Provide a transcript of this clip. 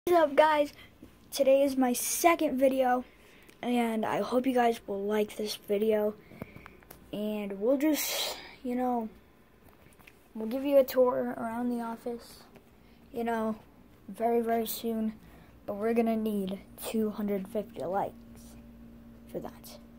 What's up, guys? Today is my second video, and I hope you guys will like this video. And we'll just, we'll give you a tour around the office, very, very soon. But we're gonna need 250 likes for that.